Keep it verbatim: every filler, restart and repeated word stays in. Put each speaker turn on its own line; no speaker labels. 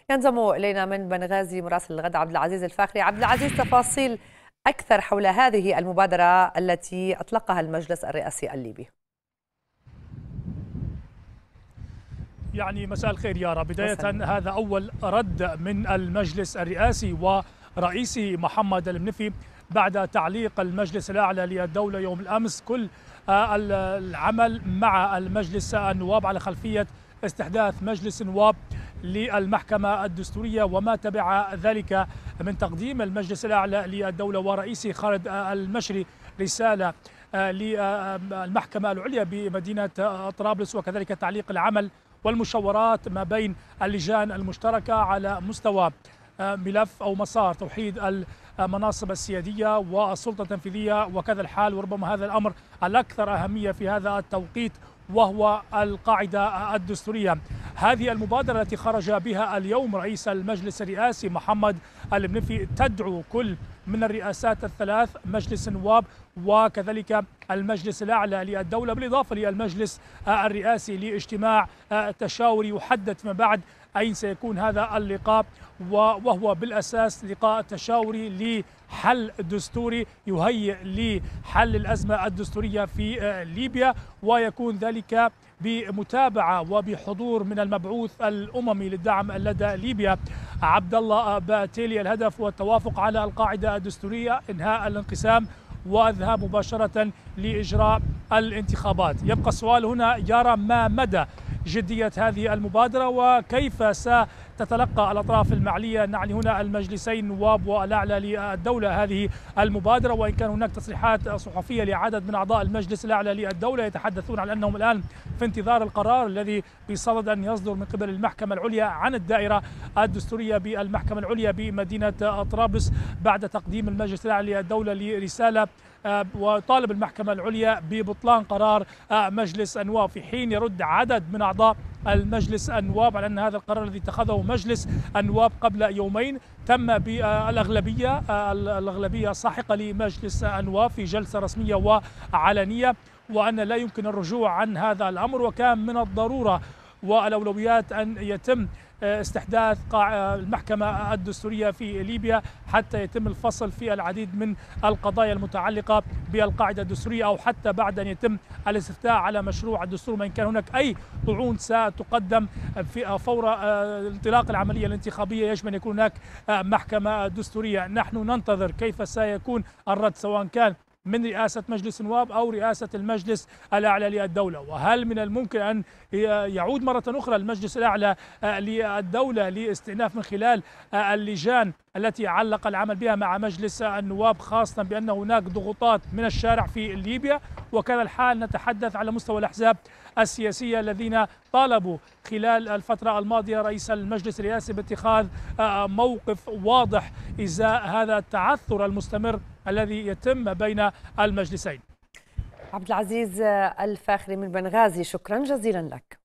ينضم إلينا من بنغازي مراسل الغد عبد العزيز الفاخري. عبد العزيز، تفاصيل أكثر حول هذه المبادرة التي أطلقها المجلس الرئاسي الليبي.
يعني مساء الخير يارا. بداية وسلم. هذا أول رد من المجلس الرئاسي ورئيسه محمد المنفي بعد تعليق المجلس الأعلى للدولة يوم الأمس كل العمل مع المجلس النواب على خلفية استحداث مجلس نواب للمحكمة الدستورية وما تبع ذلك من تقديم المجلس الأعلى للدولة ورئيسه خالد المشري رسالة للمحكمة العليا بمدينة طرابلس، وكذلك تعليق العمل والمشاورات ما بين اللجان المشتركة على مستوى ملف أو مسار توحيد المناصب السيادية والسلطة التنفيذية، وكذا الحال وربما هذا الأمر الأكثر أهمية في هذا التوقيت وهو القاعدة الدستورية. هذه المبادرة التي خرج بها اليوم رئيس المجلس الرئاسي محمد المنفي تدعو كل من الرئاسات الثلاث، مجلس النواب وكذلك المجلس الأعلى للدولة بالإضافة للمجلس الرئاسي، لاجتماع تشاوري يحدد فيما بعد أين سيكون هذا اللقاء، وهو بالأساس لقاء تشاوري لحل دستوري يهيئ لحل الأزمة الدستورية في ليبيا، ويكون ذلك بمتابعة وبحضور من المبعوث الأممي للدعم لدى ليبيا عبد الله باتيلي. الهدف هو التوافق على القاعدة الدستورية، إنهاء الانقسام والذهاب مباشرة لإجراء الانتخابات. يبقى السؤال هنا يرى ما مدى جدية هذه المبادرة وكيف ستتلقى الأطراف المعنية، نعني هنا المجلسين النواب والأعلى للدولة، هذه المبادرة. وإن كان هناك تصريحات صحفية لعدد من أعضاء المجلس الأعلى للدولة يتحدثون عن أنهم الآن في انتظار القرار الذي بصدد أن يصدر من قبل المحكمة العليا عن الدائرة الدستورية بالمحكمة العليا بمدينة طرابلس بعد تقديم المجلس الأعلى للدولة لرسالة وطالب المحكمة العليا ببطلان قرار مجلس النواب، في حين يرد عدد من أعضاء المجلس النواب على أن هذا القرار الذي اتخذه مجلس النواب قبل يومين تم بالأغلبية الأغلبية الساحقة لمجلس النواب في جلسة رسمية وعلنية، وأن لا يمكن الرجوع عن هذا الأمر، وكان من الضرورة والأولويات أن يتم استحداث المحكمة الدستورية في ليبيا حتى يتم الفصل في العديد من القضايا المتعلقة بالقاعدة الدستورية، أو حتى بعد أن يتم الاستفتاء على مشروع الدستور، ما إن كان هناك أي طعون ستقدم في فور انطلاق العملية الانتخابية يجب أن يكون هناك محكمة دستورية. نحن ننتظر كيف سيكون الرد، سواء كان من رئاسة مجلس النواب أو رئاسة المجلس الأعلى للدولة، وهل من الممكن أن يعود مرة أخرى المجلس الأعلى للدولة لاستئناف من خلال اللجان التي علق العمل بها مع مجلس النواب، خاصة بأن هناك ضغوطات من الشارع في ليبيا. وكذا الحال نتحدث على مستوى الأحزاب السياسية الذين طالبوا خلال الفترة الماضية رئيس المجلس الرئاسي باتخاذ موقف واضح إزاء هذا التعثر المستمر الذي يتم بين المجلسين.
عبد العزيز الفاخري من بنغازي، شكرا جزيلا لك.